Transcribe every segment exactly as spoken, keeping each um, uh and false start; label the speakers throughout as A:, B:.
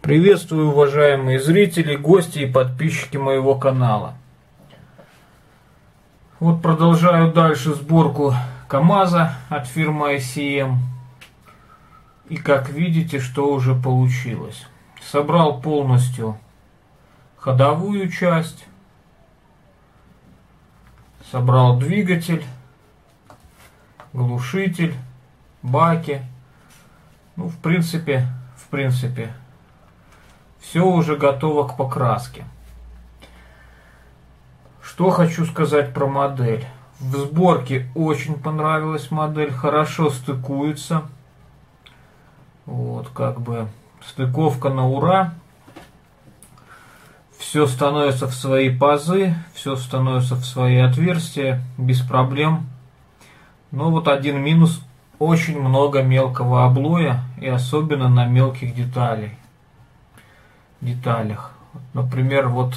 A: Приветствую, уважаемые зрители, гости и подписчики моего канала. Вот продолжаю дальше сборку КамАЗа от фирмы ай си эм. И как видите, что уже получилось. Собрал полностью ходовую часть. Собрал двигатель, глушитель, баки. Ну, в принципе, в принципе, все уже готово к покраске. Что хочу сказать про модель. В сборке очень понравилась модель, хорошо стыкуется. Вот, как бы стыковка на ура. Все становится в свои пазы, все становится в свои отверстия, без проблем. Но вот один минус: очень много мелкого облоя, и особенно на мелких деталей. деталях. Например, вот,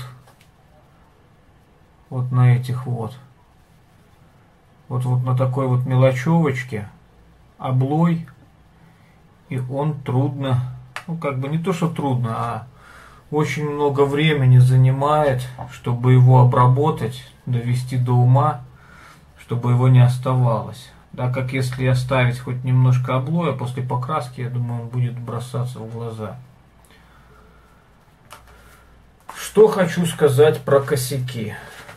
A: вот на этих вот. Вот, вот на такой вот мелочевочке облой, и он трудно, ну как бы не то что трудно, а очень много времени занимает, чтобы его обработать, довести до ума, чтобы его не оставалось. Так как если оставить хоть немножко облоя, после покраски, я думаю, он будет бросаться в глаза. Что хочу сказать про косяки.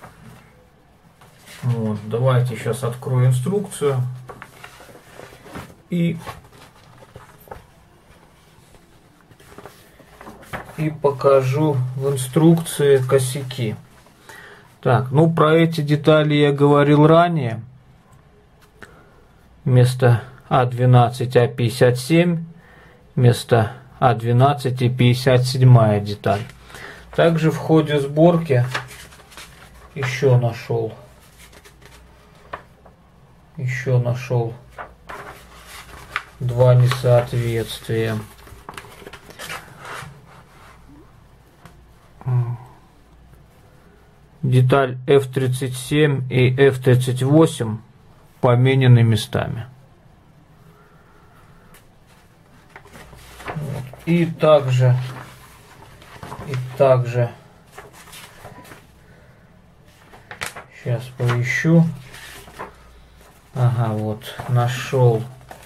A: Вот, давайте сейчас открою инструкцию и и покажу в инструкции косяки. Так, ну про эти детали я говорил ранее. Вместо а двенадцать а пятьдесят семь, вместо а двенадцать и пятьдесят семь деталь. Также в ходе сборки еще нашел, еще нашел два несоответствия. Деталь эф тридцать семь и эф тридцать восемь поменены местами. Вот. И также И также сейчас поищу. Ага, вот нашел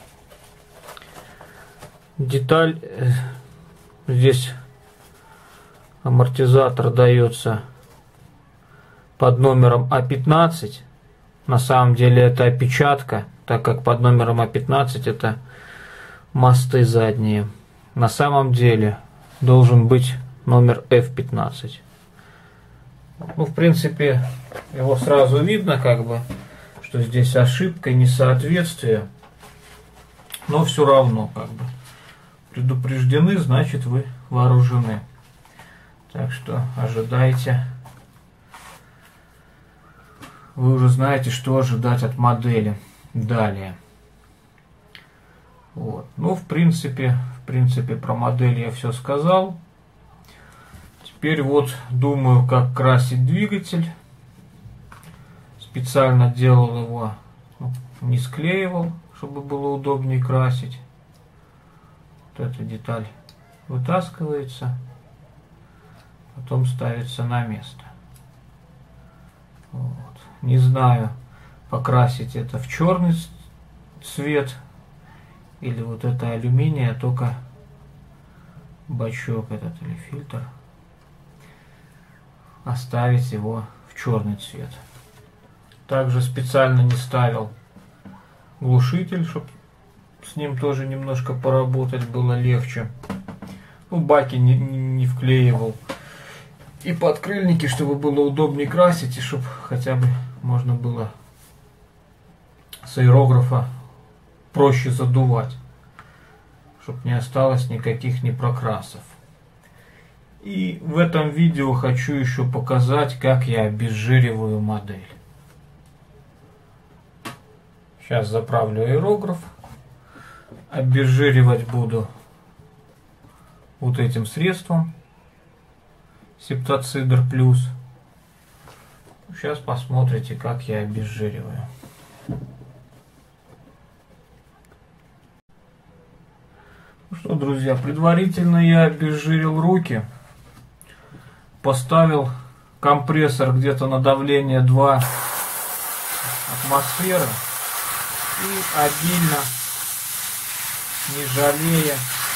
A: деталь. Здесь амортизатор дается под номером а пятнадцать. На самом деле это опечатка, так как под номером а пятнадцать это мосты задние. На самом деле должен быть номер эф пятнадцать. Ну, в принципе, его сразу видно, как бы, что здесь ошибка, несоответствие. Но все равно, как бы, предупреждены, значит, вы вооружены. Так что ожидайте. Вы уже знаете, что ожидать от модели далее. Вот. Ну, в принципе, в принципе, про модель я все сказал. Теперь вот думаю, как красить двигатель. Специально делал его, ну, не склеивал, чтобы было удобнее красить. Вот эта деталь вытаскивается, потом ставится на место. Вот. Не знаю, покрасить это в черный цвет или вот это алюминия, только бачок этот или фильтр, оставить его в черный цвет. Также специально не ставил глушитель, чтобы с ним тоже немножко поработать было легче. Ну, баки не, не, не вклеивал. И подкрыльники, чтобы было удобнее красить, и чтобы хотя бы можно было с аэрографа проще задувать, чтобы не осталось никаких непрокрасов. И в этом видео хочу еще показать, как я обезжириваю модель. Сейчас заправлю аэрограф. Обезжиривать буду вот этим средством Септоцидр плюс. Сейчас посмотрите, как я обезжириваю. Ну что, друзья, предварительно я обезжирил руки. Поставил компрессор где-то на давление два атмосферы. И обильно, не жалея,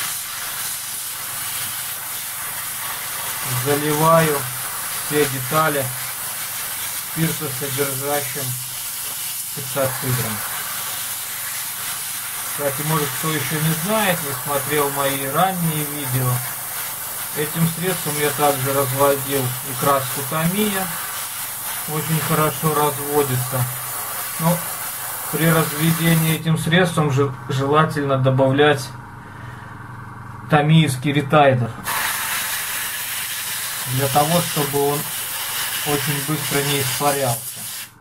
A: заливаю все детали спиртосодержащим пиксоцидром. Кстати, может, кто еще не знает, не смотрел мои ранние видео, этим средством я также разводил и краску Тамия, очень хорошо разводится. Но при разведении этим средством желательно добавлять тамиевский ретайдер, для того, чтобы он очень быстро не испарялся.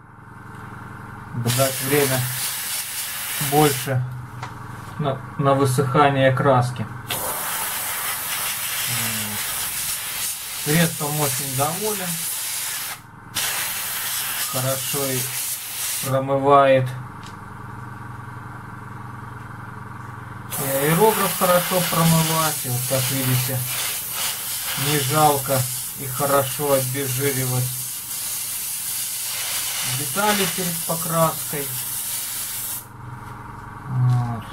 A: Дать время больше на, на высыхание краски. Средством очень доволен. Хорошо и промывает. И аэрограф хорошо промывать. И вот как видите, не жалко и хорошо обезжиривать детали перед покраской. Вот.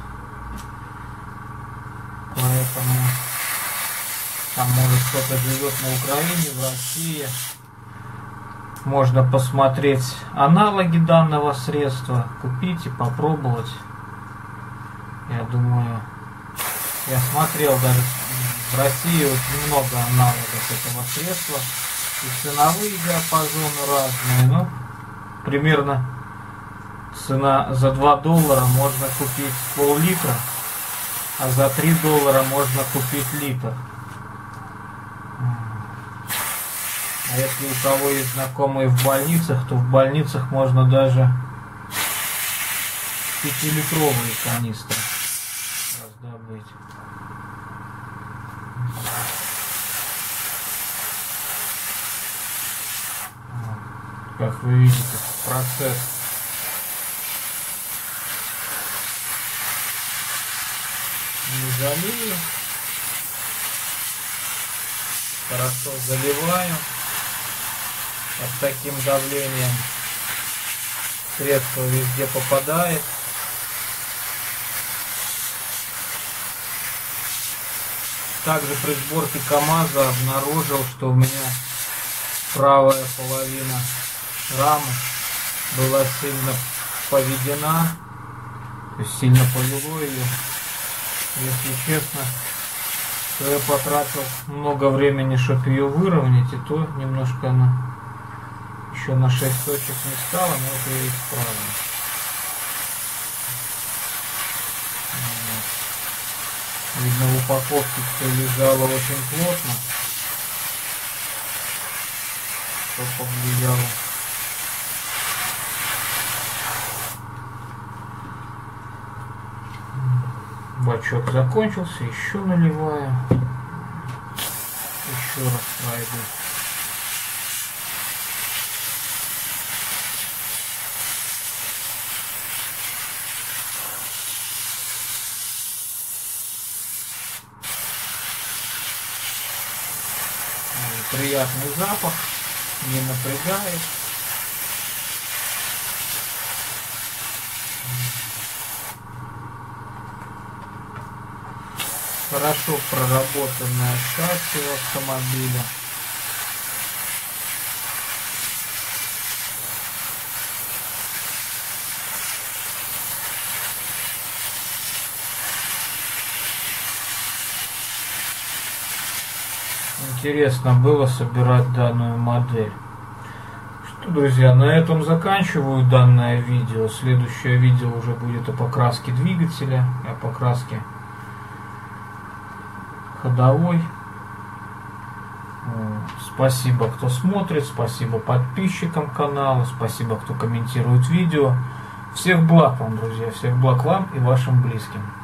A: Поэтому там, может, кто-то живет на Украине, в России, можно посмотреть аналоги данного средства, купить и попробовать. Я думаю, я смотрел даже в России очень много аналогов этого средства, и ценовые диапазоны разные, но примерно цена за два доллара можно купить пол-литра, а за три доллара можно купить литр. А если у кого есть знакомые в больницах, то в больницах можно даже пятилитровые канистры раздобыть. Как вы видите, процесс не жалею, хорошо заливаю. Под таким давлением средство везде попадает. Также при сборке КамАЗа обнаружил, что у меня правая половина рамы была сильно поведена, то есть сильно повело ее. Если честно, то я потратил много времени, чтобы ее выровнять, и то немножко она еще на шесть точек не стала, но это я исправлю. Видно, в упаковке все лежало очень плотно, что повлияло. Бачок закончился, еще наливаю, еще раз пройду. Приятный запах, не напрягает. Хорошо проработанная шасси автомобиля. Интересно было собирать данную модель. Что, друзья, на этом заканчиваю данное видео. Следующее видео уже будет о покраске двигателя, о покраске ходовой. Спасибо, кто смотрит, спасибо подписчикам канала, спасибо, кто комментирует видео. Всех благ вам, друзья, всех благ вам и вашим близким.